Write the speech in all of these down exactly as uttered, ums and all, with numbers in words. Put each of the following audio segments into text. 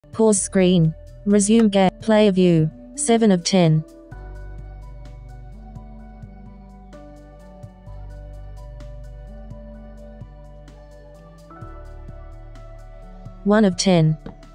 Pause screen. Resume game. Player view. seven of ten. one of ten.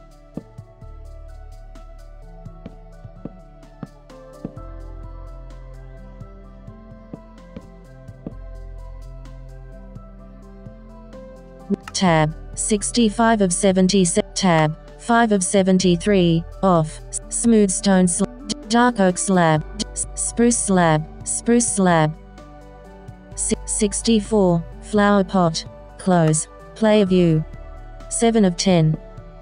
Tab. sixty-five of seventy. Tab. five of seventy-three. Off. Smooth stone slab. Dark oak slab. Spruce slab. Spruce slab. sixty-four. Flower pot. Close. Player view. seven of ten.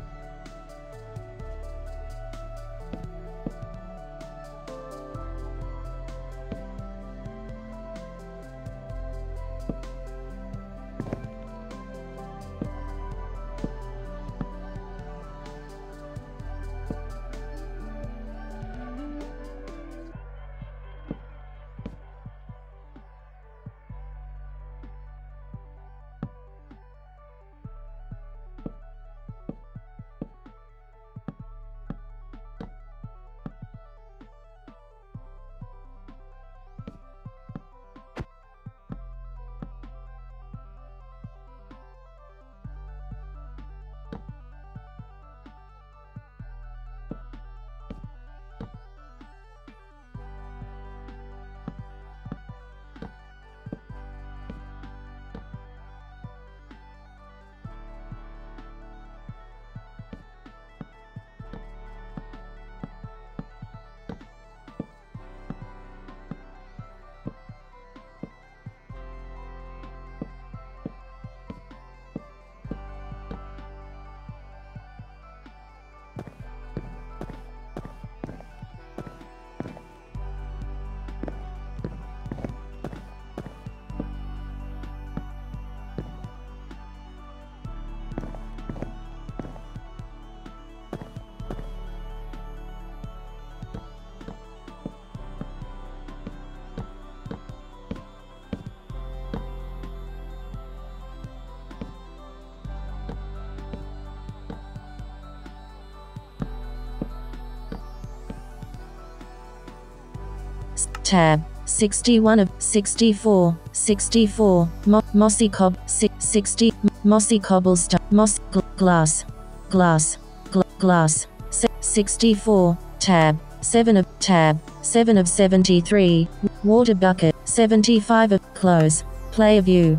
Tab. sixty-one of sixty-four. sixty-four. Mo mossy cob. sixty. Mossy cobblestone. Moss. Gl glass. Glass. Gl glass. sixty-four. Tab. seven of. Tab. seven of seventy-three. Water bucket. seventy-five of. Close. Player view.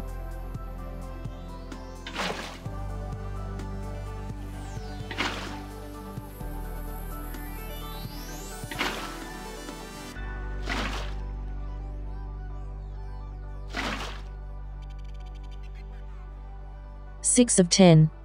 six of ten.